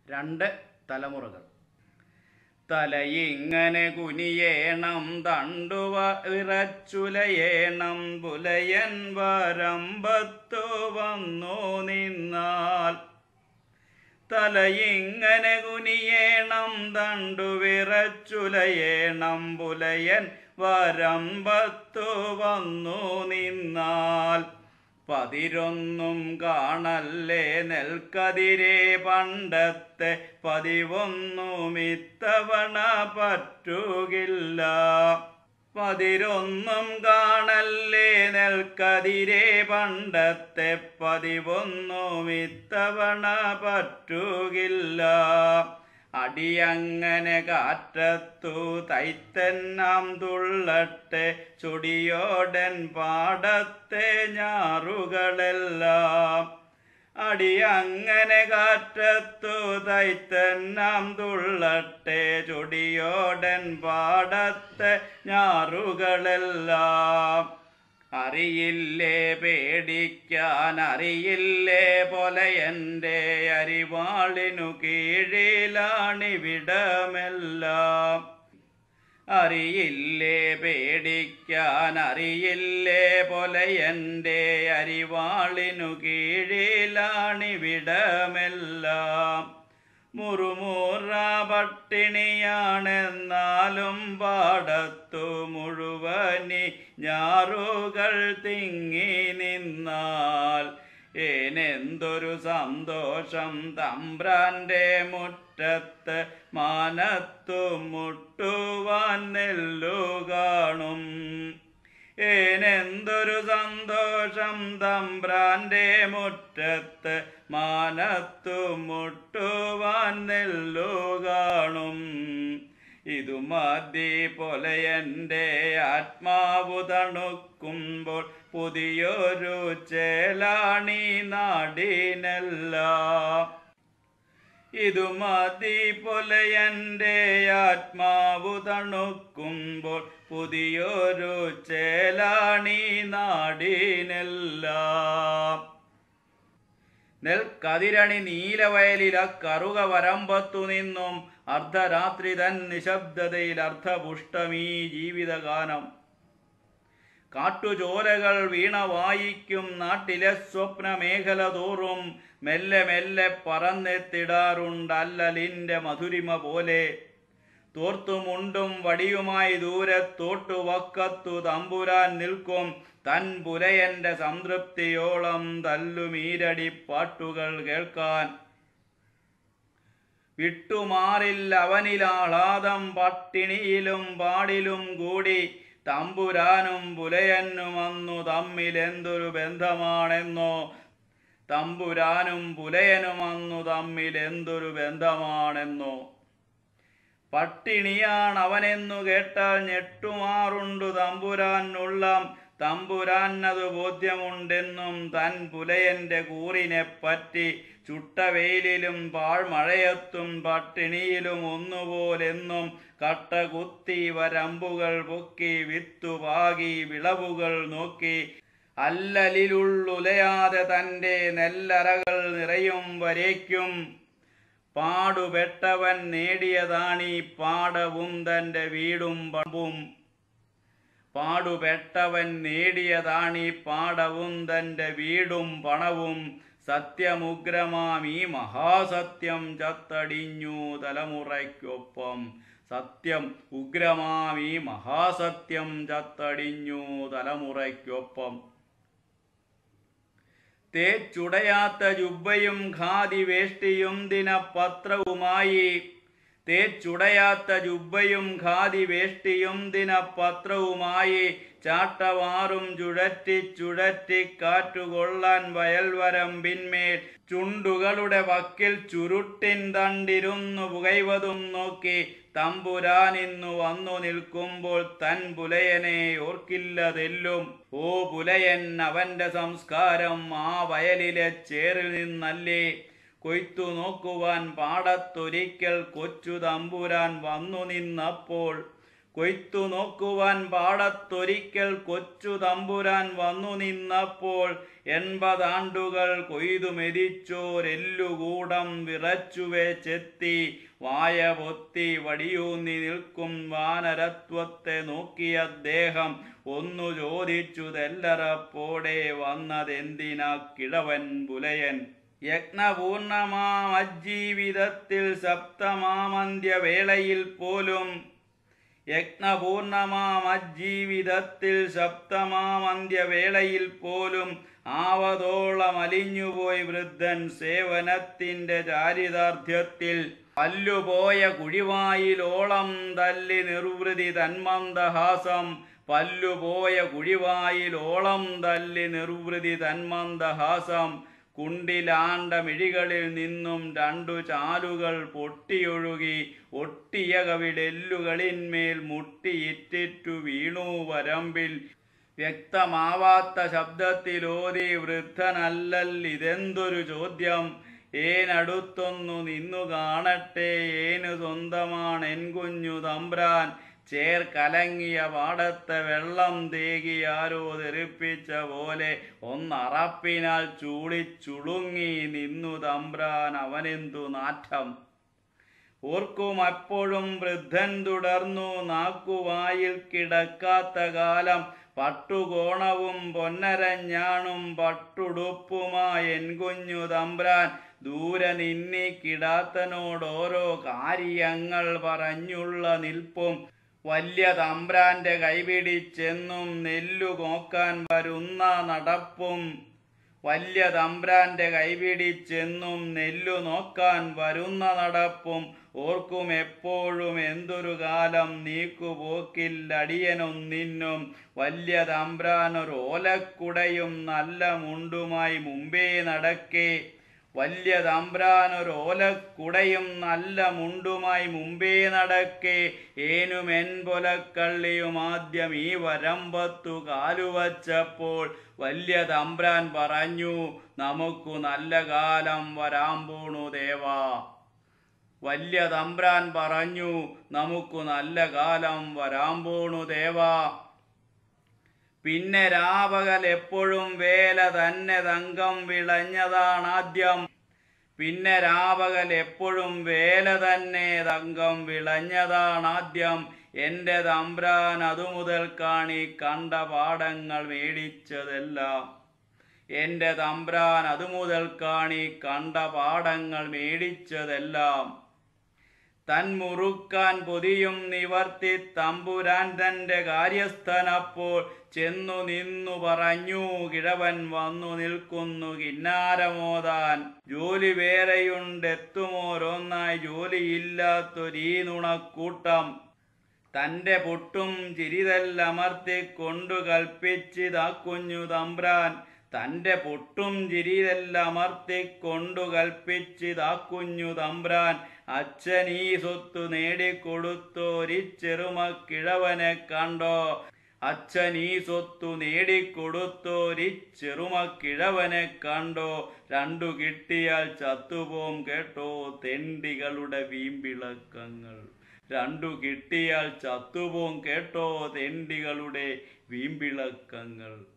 രണ്ട് തലമുറകൾ. തലയിങ്ങനെ കുനിയേണം, തണ്ടുവ വിറച്ചുലയേണം, പുലയൻ വരമ്പത്തു വന്നു നിന്നാൽ. തലയിങ്ങനെ കുനിയേണം, തണ്ടു വിറച്ചുലയേണം, പുലയൻ വരമ്പത്തു വന്നു നിന്നാൽ. പതിരൊന്നും കാണല്ലേ നെൽക്കതിരെ പണ്ടത്തെ, പതിവൊന്നും ഇത്തവണ പറ്റുകില്ല. പതിരൊന്നും കാണല്ലേ നെൽക്കതിരെ പണ്ടത്തെ, പതിവൊന്നും ഇത്തവണ പറ്റുകില്ല. അടിയങ്ങനെ കാറ്റത്തു തൈത്തന്നാം തുള്ളട്ടെ, ചൊടിയോടൻ പാടത്തെ ഞാറുകളെല്ലാം. അടിയങ്ങനെ കാറ്റത്തു തൈത്തന്നാം തുള്ളട്ടെ, ചൊടിയോടൻ പാടത്തെ ഞാറുകളെല്ലാം. അറിയില്ലേ പേടിക്കാൻ, അറിയില്ലേ പൊലയൻ്റെ, അരിവാളിനു കീഴിലാണിവിടമെല്ലാം. അറിയില്ലേ പേടിക്കാൻ, അറിയില്ലേ പൊലയൻ്റെ, അരിവാളിനു കീഴിലാണിവിടമെല്ലാം. മുറുമുറ പട്ടിണിയാണെന്നാലും പാടത്തു മുഴുവനി ഞാറുകൾ തിങ്ങി നിന്നാൽ. ഏനെന്തൊരു സന്തോഷം തമ്പ്രാന്റെ മുറ്റത്ത്, മാനത്തു മുട്ടുവാൻ നെല്ലു കാണും. ഏനെന്തൊരു സന്തോഷം തമ്പ്രാന്റെ മുറ്റത്ത്, മാനത്തു മുട്ടുവാൻ നെല്ലു കാണും. ഇതു മതി പൊലയൻ്റെ ആത്മാവു തണുക്കുമ്പോൾ, പുതിയൊരു ചേലാണി നാടിനെല്ലാം. ഇതു മതി പൊലയൻ്റെ ആത്മാവു തണുക്കുമ്പോൾ, പുതിയൊരു ചേലാണി നാടിനെല്ലാം. നെൽക്കതിരണി നീലവയലിൽ അക്കറുക വരമ്പത്തു നിന്നും, അർദ്ധരാത്രി തൻ നിശബ്ദതയിൽ അർദ്ധപുഷ്ടമീ ജീവിതഗാനം. കാട്ടുചോലകൾ വീണ വായിക്കും നാട്ടിലെ സ്വപ്നമേഖല തോറും, മെല്ലെ മെല്ലെ പറന്നെത്തിടാറുണ്ടല്ലലിൻ്റെ മധുരിമ പോലെ. തോർത്തുമുണ്ടും വടിയുമായി ദൂരത്തോട്ടു വക്കത്തു തമ്പുരാൻ നിൽക്കും, തൻ പുലയൻ്റെ സംതൃപ്തിയോളം തല്ലുമീരടി പാട്ടുകൾ കേൾക്കാൻ. വിട്ടുമാറില്ല അവനിലാഹ്ലാദം, പട്ടിണിയിലും പാടിലും കൂടി. തമ്പുരാനും പുലയനും അന്നു തമ്മിലെന്തൊരു ബന്ധമാണെന്നോ, തമ്പുരാനും പുലയനും അന്നു തമ്മിലെന്തൊരു ബന്ധമാണെന്നോ. പട്ടിണിയാണവനെന്നു കേട്ടാൽ ഞെട്ടുമാറുണ്ടു തമ്പുരാനുള്ളം. തമ്പുരാനതു ബോധ്യമുണ്ടെന്നും തൻ പുലയൻ്റെ കൂറിനെപ്പറ്റി. ചുട്ടവെയിലിലും പാഴ്മഴയത്തും പട്ടിണിയിലും ഒന്നുപോലെന്നും, കട്ടകുത്തി വരമ്പുകൾ പൊക്കി വിത്തുപാകി വിളവുകൾ നോക്കി. അല്ലലിലുള്ളുലയാതെ തൻ്റെ നെല്ലറകൾ നിറയും വരേക്കും. പാടുപെട്ടവൻ നേടിയതാണീ പാടവും തൻ്റെ വീടും പണവും. പാടുപെട്ടവൻ നേടിയതാണീ പാടവും തൻ്റെ വീടും പണവും. സത്യമുഗ്രമാം ഈ മഹാസത്യം ചത്തടിഞ്ഞു തലമുറയ്ക്കൊപ്പം. സത്യം ഉഗ്രമാം ഈ മഹാസത്യം ചത്തടിഞ്ഞു തലമുറയ്ക്കൊപ്പം. തേച്ചുടയാത്ത ജുബ്ബയും ഖാദി വേഷ്ടിയും ദിനപത്രവുമായി. തേച്ചുടയാത്ത ജുബ്ബയും ഖാദി വേഷ്ടിയും ദിനപത്രവുമായി. ചാട്ടവാറും ചുഴറ്റി ചുഴറ്റി കാറ്റുകൊള്ളാൻ വയൽവരമ്പിന്മേൽ. ചുണ്ടുകളുടെ വക്കിൽ ചുരുട്ടിൻ തണ്ടിരുന്നു പുകൈവതും നോക്കി. തമ്പുരാനിന്നു വന്നു നിൽക്കുമ്പോൾ തൻ പുലയനെ ഓർക്കില്ലതെല്ലും. ഓ പുലയൻ, അവൻ്റെ സംസ്കാരം ആ വയലിലെ ചേറിൽ നിന്നല്ലേ. കൊയ്ത്തു നോക്കുവാൻ പാടത്തൊരിക്കൽ കൊച്ചു തമ്പുരാൻ വന്നു നിന്നപ്പോൾ, കൊയ്ത്തു നോക്കുവാൻ പാടത്തൊരിക്കൽ കൊച്ചു തമ്പുരാൻ വന്നു നിന്നപ്പോൾ 80 ആണ്ടുകൾ കൊയ്തു മെതിച്ചോരെല്ലുകൂടം വിറച്ചുവേ ചെത്തി വായ പൊത്തി വടിയൂന്നി നിൽക്കും വാനരത്വത്തെ നോക്കിയ അദ്ദേഹം ഒന്നു ചോദിച്ചു തെല്ലറപ്പോടെ വന്നതെന്തിനാ കിഴവൻ പുലയൻ. യജ്ഞപൂർണമാമജ്ജീവിതത്തിൽ സപ്തമാമന്ത്യവേളയിൽ പോലും സപ്തമാമന്ത്യവേളയിൽ പോലും ആവതോളം അലിഞ്ഞുപോയി വൃദ്ധൻ സേവനത്തിന്റെ ചാരിതാർത്ഥ്യത്തിൽ. പല്ലുപോയ കുഴിവായിലോളം തല്ലി നിർവൃതി തന്മന്ദഹാസം. പല്ലുപോയ കുഴിവായിലോളം തല്ലി നിർവൃതി തന്മന്ദഹാസം. കുണ്ടിലാണ്ട മിഴികളിൽ നിന്നും 2 ചാലുകൾ പൊട്ടിയൊഴുകി ഒട്ടിയ കവിടെല്ലുകളിന്മേൽ മുട്ടിയിറ്റിറ്റു വീണു വരമ്പിൽ. വ്യക്തമാവാത്ത ശബ്ദത്തിലോതി വൃദ്ധനല്ലല്ലിതെന്തൊരു ചോദ്യം. ഏനടുത്തൊന്നു നിന്നു കാണട്ടെ, ഏനു സ്വന്തമാണെൻ കുഞ്ഞു തമ്പ്രാൻ. ചേർ കലങ്ങിയ പാടത്തെ വെള്ളം തേകി ആരോ തെറിപ്പിച്ച പോലെ ഒന്നറപ്പിനാൽ ചൂളിച്ചുളുങ്ങി നിന്നു തമ്പ്രാൻ. അവനെന്തു നാറ്റം ഓർക്കും അപ്പോഴും വൃദ്ധൻ തുടർന്നു. നാക്കുവായിൽ കിടക്കാത്ത കാലം പട്ടുകോണവും പൊന്നരഞ്ഞാണും പട്ടുടുപ്പുമായെൻ കുഞ്ഞു തമ്പ്രാൻ ദൂരെ നിന്നി കിടാത്തനോടോരോ കാര്യങ്ങൾ പറഞ്ഞുള്ള നിൽപ്പും. വലിയ തമ്പ്രാന്റെ കൈപിടിച്ചെന്നും നെല്ലു നോക്കാൻ വരുന്ന നടപ്പും. വലിയ തമ്പ്രാന്റെ കൈപിടിച്ചെന്നും നെല്ലു നോക്കാൻ വരുന്ന നടപ്പും. ഓർക്കും എപ്പോഴും എന്തൊരു കാലം നീക്കുപോക്കിൽ അടിയനൊന്നിന്നും. വലിയ തമ്പ്രാനൊരോലക്കുടയും നല്ല മുണ്ടുമായി മുമ്പേ നടക്കേ. വലിയ തമ്പ്രാനൊരോലക്കുടയും നല്ല മുണ്ടുമായി മുമ്പേ നടക്കേ. ഏനുമെൻ പൊലക്കള്ളിയും ആദ്യം ഈ വരമ്പത്തു കാലുവച്ചപ്പോൾ വലിയ തമ്പ്രാൻ പറഞ്ഞു, നമുക്ക് നല്ല കാലം വരാൻ പോണു ദേവാ. വലിയ തമ്പ്രാൻ പറഞ്ഞു, നമുക്ക് നല്ല കാലം വരാൻ പോണു ദേവാ. പിന്നെ രാപകൽ എപ്പോഴും വേല തന്നെ തങ്കം വിളഞ്ഞതാണാദ്യം. പിന്നെ രാപകൽ എപ്പോഴും വേല തന്നെ തങ്കം വിളഞ്ഞതാണാദ്യം. എൻ്റെ തമ്പ്രാൻ അതുമുതൽ കാണി കണ്ട പാടങ്ങൾ മേടിച്ചതെല്ലാം. എൻ്റെ തമ്പ്രാൻ അതുമുതൽ കാണി കണ്ട പാടങ്ങൾ മേടിച്ചതെല്ലാം. തന്മുറുക്കാൻ പൊതിയും നിവർത്തി തമ്പുരാൻ തന്റെ കാര്യസ്ഥനപ്പോൾ ചെന്നു നിന്നു പറഞ്ഞു, കിഴവൻ വന്നു നിൽക്കുന്നു കിന്നാരമോതാൻ. ജോലി വേറെയുണ്ടെത്തുമോരോന്നായി ജോലിയില്ലാത്തൊരീ നുണക്കൂട്ടം. തന്റെ പൊട്ടും ചിരിതെല്ലമർത്തിക്കൊണ്ടു കൽപ്പിച്ചിതാ കുഞ്ഞു തമ്പ്രാൻ. തന്റെ പൊട്ടും ചിരിതെല്ലമർത്തിക്കൊണ്ടു കൽപ്പിച്ചിതാ കുഞ്ഞു തമ്പ്രാൻ. അച്ഛനീ സ്വത്തു നേടിക്കൊടുത്തോരിച്ചെറുമക്കിഴവനെ കണ്ടോ. അച്ഛനീ സ്വത്തു നേടിക്കൊടുത്തോരിച്ചെറുമക്കിഴവനെ കണ്ടോ. 2 കിട്ടിയാൽ ചത്തുപോം കേട്ടോ തെണ്ടികളുടെ വീമ്പിളക്കങ്ങൾ. 2 കിട്ടിയാൽ ചത്തുപോം കേട്ടോ തെണ്ടികളുടെ വീമ്പിളക്കങ്ങൾ.